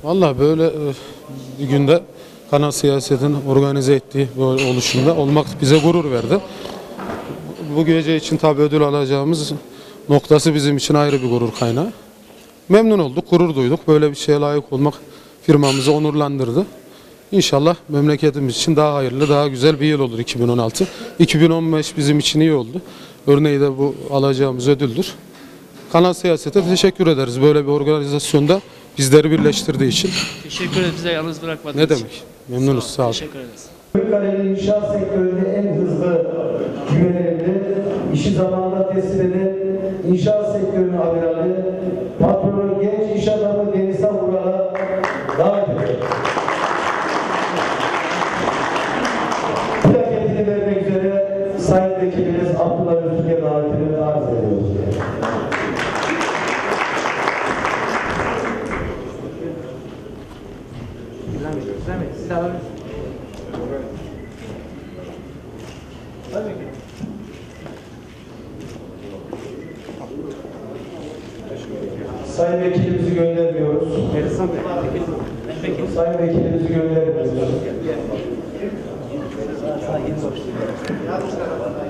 Vallahi böyle bir günde Kanal Siyaset'in organize ettiği bu oluşumda olmak bize gurur verdi. Bu gece için tabii ödül alacağımız noktası bizim için ayrı bir gurur kaynağı. Memnun olduk, gurur duyduk. Böyle bir şeye layık olmak firmamızı onurlandırdı. İnşallah memleketimiz için daha hayırlı, daha güzel bir yıl olur 2016. 2015 bizim için iyi oldu. Örneği de bu alacağımız ödüldür. Kanal Siyaset'e teşekkür ederiz böyle bir organizasyonda bizleri birleştirdiği için. Teşekkür ederiz, bize yalnız bırakmadığınız Ne için. demek? Memnunuz, sağ olun. Teşekkür ederiz. Kırıkkale'nin inşaat sektöründe en hızlı güvenildi, işi zamanında teslim eden inşaat sektörünün amirali, patronu genç iş adamı Deniz Vural'a davet ediyor. Plaketini vermek üzere Sayın Vekilimiz Abdullah Öztürk'e davetini arz ediyoruz. Sayın Vekilimizi göndermiyoruz. Sayın Vekilimizi göndermiyoruz.